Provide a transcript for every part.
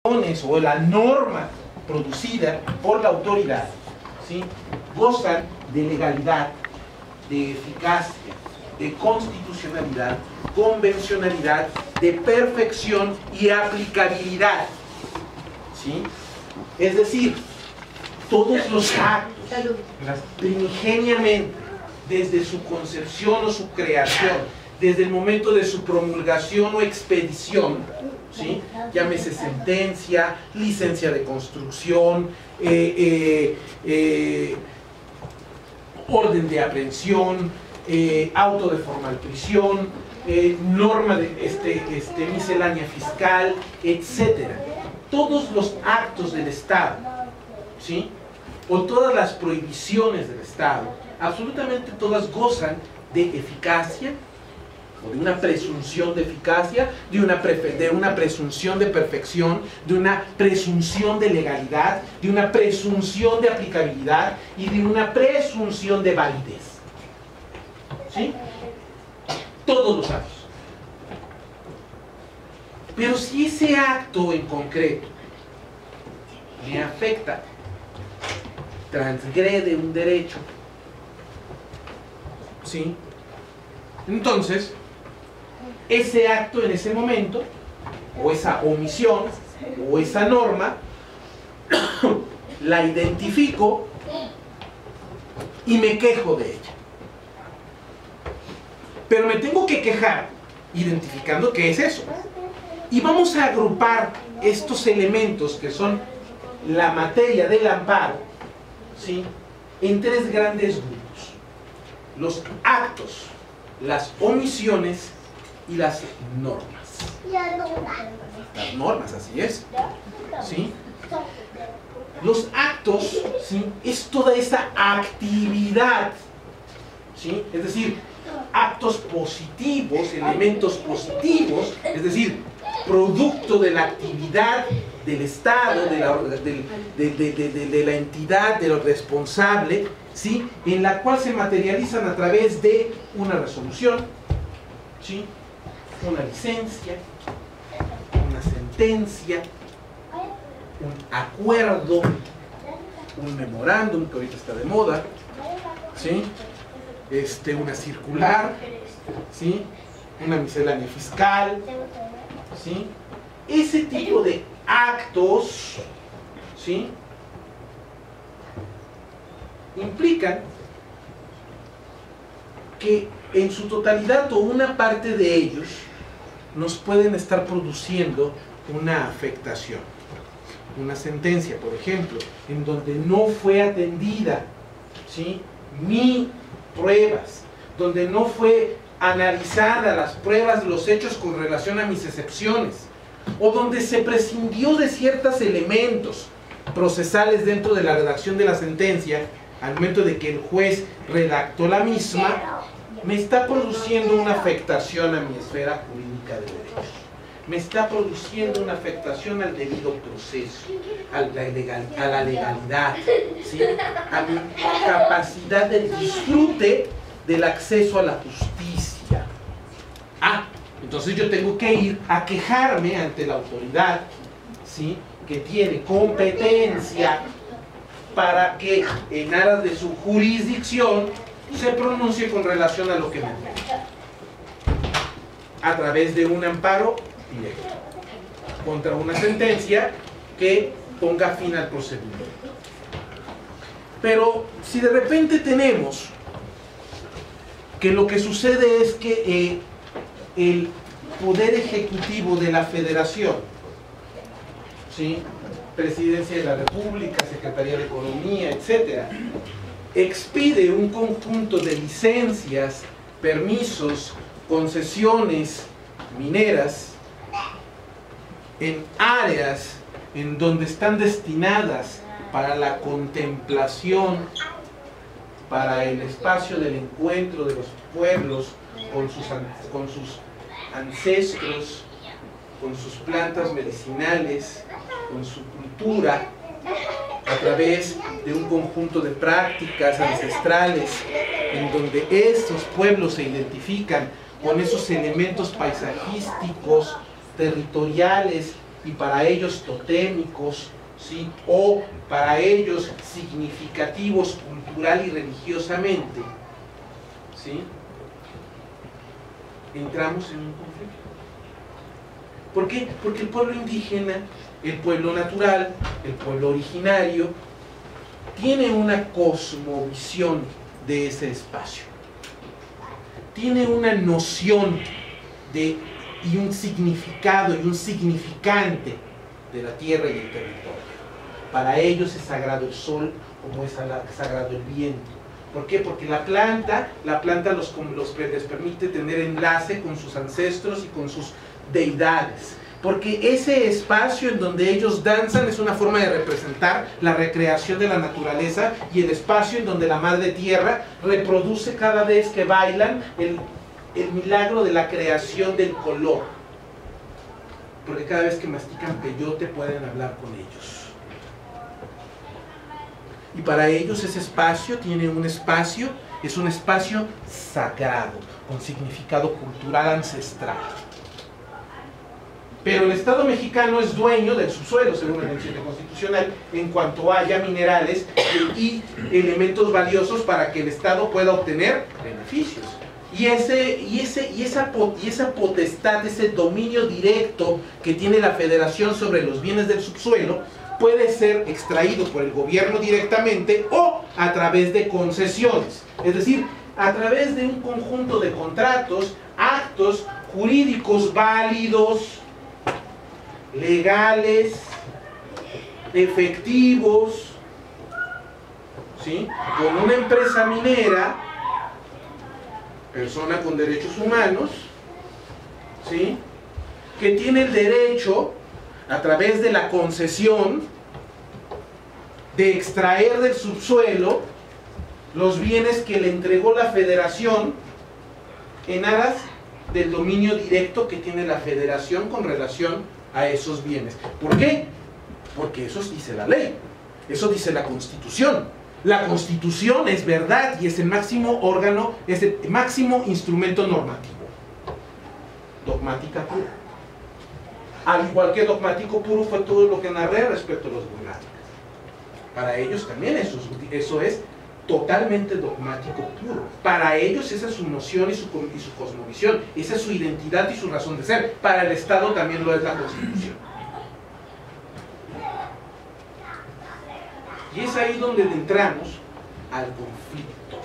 o la norma producida por la autoridad, ¿sí?, gozan de legalidad, de eficacia, de constitucionalidad, convencionalidad, de perfección y aplicabilidad, ¿sí? Es decir, todos los actos, primigeniamente, desde su concepción o su creación, desde el momento de su promulgación o expedición, ¿sí?, llámese sentencia, licencia de construcción, orden de aprehensión, auto de formal prisión, norma de miscelánea fiscal, etcétera. Todos los actos del Estado, ¿sí?, o todas las prohibiciones del Estado, absolutamente todas gozan de eficacia, o de una presunción de eficacia, de una presunción de perfección, de una presunción de legalidad, de una presunción de aplicabilidad y de una presunción de validez. ¿Sí? Todos los actos. Pero si ese acto en concreto me afecta, transgrede un derecho, ¿sí?, entonces ese acto en ese momento, o esa omisión, o esa norma, la identifico y me quejo de ella. Pero me tengo que quejar identificando qué es eso. Y vamos a agrupar estos elementos que son la materia del amparo, ¿sí?, en tres grandes grupos: los actos, las omisiones y las normas. Las normas, así es, ¿sí? Los actos, ¿sí?, es toda esa actividad, ¿sí?, es decir, actos positivos, elementos positivos, es decir, producto de la actividad del Estado, de la entidad, de lo responsable, ¿sí?, en la cual se materializan a través de una resolución, ¿sí?, una licencia, una sentencia, un acuerdo, un memorándum, que ahorita está de moda, ¿sí?, una circular, ¿sí?, una miscelánea fiscal, ¿sí? Ese tipo de actos, ¿sí?, implican que en su totalidad o una parte de ellos nos pueden estar produciendo una afectación. Una sentencia, por ejemplo, en donde no fue atendida, ¿sí?, mi pruebas, donde no fue analizada las pruebas, los hechos con relación a mis excepciones, o donde se prescindió de ciertos elementos procesales dentro de la redacción de la sentencia al momento de que el juez redactó la misma, me está produciendo una afectación a mi esfera jurídica de derechos, me está produciendo una afectación al debido proceso, a la legalidad, ¿sí?, a mi capacidad de disfrute del acceso a la justicia. Entonces yo tengo que ir a quejarme ante la autoridad, ¿sí?, que tiene competencia para que en aras de su jurisdicción se pronuncie con relación a lo que me afecta, a través de un amparo directo contra una sentencia que ponga fin al procedimiento. Pero si de repente tenemos que lo que sucede es que el Poder Ejecutivo de la Federación, ¿sí?, Presidencia de la República, Secretaría de Economía, etcétera, expide un conjunto de licencias, permisos, concesiones mineras en áreas en donde están destinadas para la contemplación, para el espacio del encuentro de los pueblos con sus ancestros, con sus plantas medicinales, con su cultura, a través de un conjunto de prácticas ancestrales en donde estos pueblos se identifican con esos elementos paisajísticos, territoriales y para ellos totémicos, ¿sí? O para ellos significativos cultural y religiosamente, ¿sí? Entramos en un conflicto. ¿Por qué? Porque el pueblo indígena, el pueblo natural, el pueblo originario, tiene una cosmovisión de ese espacio. Tiene una noción de, y un significado y un significante de la tierra y el territorio. Para ellos es sagrado el sol, como es sagrado el viento. ¿Por qué? Porque la planta les permite tener enlace con sus ancestros y con sus deidades. Porque ese espacio en donde ellos danzan es una forma de representar la recreación de la naturaleza, y el espacio en donde la madre tierra reproduce cada vez que bailan el milagro de la creación del color. Porque cada vez que mastican peyote pueden hablar con ellos. Y para ellos ese espacio es un espacio sagrado, con significado cultural ancestral. Pero el Estado mexicano es dueño del subsuelo, según el 27 constitucional, en cuanto haya minerales y elementos valiosos para que el Estado pueda obtener beneficios. Y esa potestad, ese dominio directo que tiene la Federación sobre los bienes del subsuelo, puede ser extraído por el gobierno directamente o a través de concesiones. Es decir, a través de un conjunto de contratos, actos jurídicos válidos, legales, efectivos, ¿sí? Con una empresa minera, persona con derechos humanos, ¿sí? Que tiene el derecho, a través de la concesión, de extraer del subsuelo los bienes que le entregó la Federación en aras del dominio directo que tiene la Federación con relación a esos bienes. ¿Por qué? Porque eso dice la ley, eso dice la Constitución. La Constitución es verdad y es el máximo órgano, es el máximo instrumento normativo. Dogmática pura. Al igual que dogmático puro fue todo lo que narré respecto a los dogmáticos. Para ellos también eso es totalmente dogmático puro. Para ellos esa es su noción y su cosmovisión, esa es su identidad y su razón de ser. Para el Estado también lo es la Constitución. Y es ahí donde entramos al conflicto.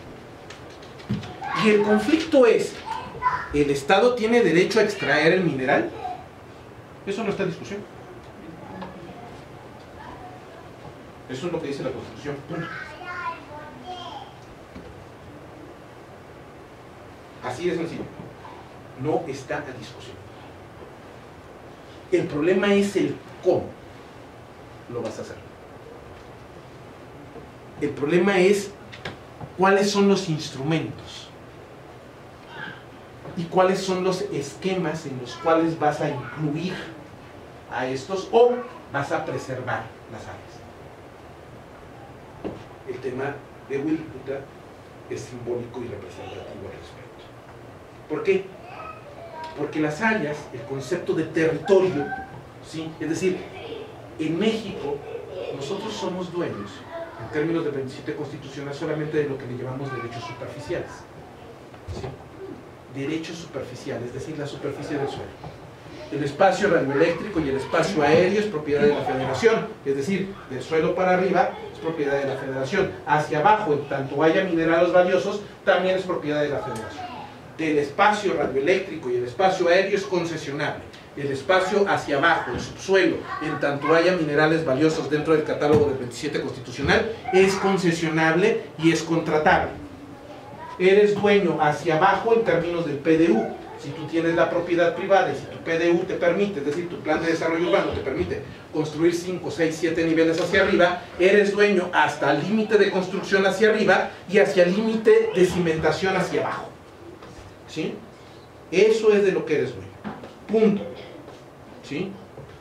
Y el conflicto es, ¿el Estado tiene derecho a extraer el mineral? Eso no está en discusión. Eso es lo que dice la Constitución. Punto. Así de sencillo. No está a discusión. El problema es el cómo lo vas a hacer. El problema es cuáles son los instrumentos y cuáles son los esquemas en los cuales vas a incluir a estos o vas a preservar las áreas. El tema de Huiriputa es simbólico y representativo al respecto. ¿Por qué? Porque las áreas, el concepto de territorio, ¿sí? Es decir, en México nosotros somos dueños, en términos del 27 constitucional, solamente de lo que le llamamos derechos superficiales. ¿Sí? Derechos superficiales, es decir, la superficie del suelo. El espacio radioeléctrico y el espacio aéreo es propiedad de la Federación, es decir, del suelo para arriba es propiedad de la Federación. Hacia abajo, en tanto haya minerales valiosos, también es propiedad de la Federación. Del espacio radioeléctrico y el espacio aéreo es concesionable. El espacio hacia abajo, el subsuelo, en tanto haya minerales valiosos dentro del catálogo del 27 constitucional, es concesionable y es contratable. Eres dueño hacia abajo en términos del PDU. Si tú tienes la propiedad privada y si tu PDU te permite, es decir, tu plan de desarrollo urbano te permite construir 5, 6, 7 niveles hacia arriba, eres dueño hasta el límite de construcción hacia arriba y hacia el límite de cimentación hacia abajo. ¿Sí? Eso es de lo que eres dueño. Punto. ¿Sí?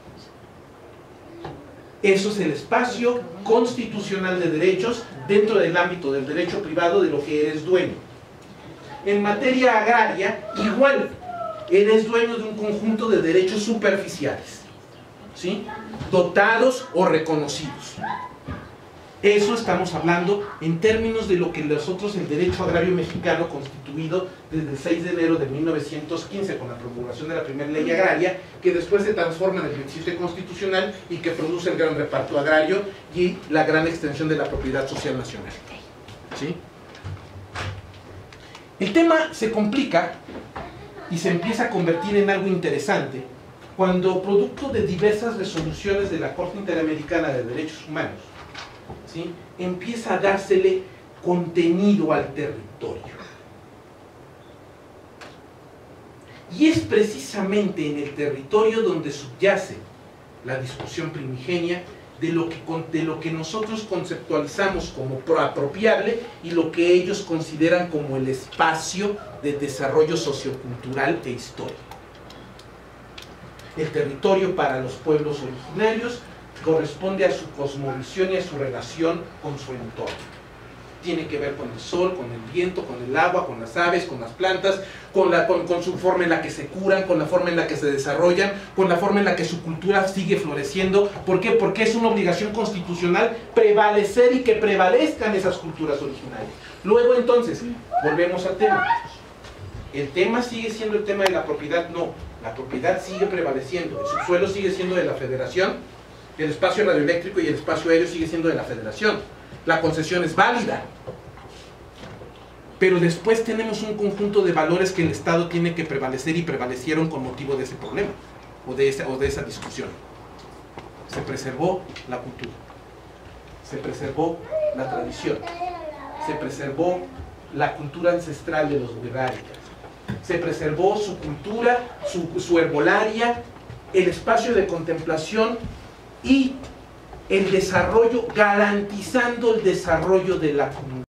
Eso es el espacio constitucional de derechos dentro del ámbito del derecho privado de lo que eres dueño. En materia agraria, igual, eres dueño de un conjunto de derechos superficiales. ¿sí?, dotados o reconocidos. Eso estamos hablando en términos de lo que nosotros, el derecho agrario mexicano, constituido desde el 6 de enero de 1915 con la promulgación de la primera ley agraria, que después se transforma en el 27 constitucional y que produce el gran reparto agrario y la gran extensión de la propiedad social nacional, ¿sí? El tema se complica y se empieza a convertir en algo interesante cuando, producto de diversas resoluciones de la Corte Interamericana de Derechos Humanos, ¿sí?, empieza a dársele contenido al territorio. Y es precisamente en el territorio donde subyace la discusión primigenia de lo que nosotros conceptualizamos como apropiable y lo que ellos consideran como el espacio de desarrollo sociocultural e histórico. El territorio para los pueblos originarios corresponde a su cosmovisión y a su relación con su entorno. Tiene que ver con el sol, con el viento, con el agua, con las aves, con las plantas, con su forma en la que se curan, con la forma en la que se desarrollan, con la forma en la que su cultura sigue floreciendo. ¿Por qué? Porque es una obligación constitucional prevalecer y que prevalezcan esas culturas originales. Luego, entonces, volvemos al tema. ¿El tema sigue siendo el tema de la propiedad? No, la propiedad sigue prevaleciendo. El subsuelo sigue siendo de la Federación, el espacio radioeléctrico y el espacio aéreo sigue siendo de la Federación. La concesión es válida, pero después tenemos un conjunto de valores que el Estado tiene que prevalecer y prevalecieron con motivo de ese problema o de esa discusión. Se preservó la cultura, se preservó la tradición, se preservó la cultura ancestral de los guerrarias, se preservó su cultura, su herbolaria, el espacio de contemplación y el desarrollo, garantizando el desarrollo de la comunidad.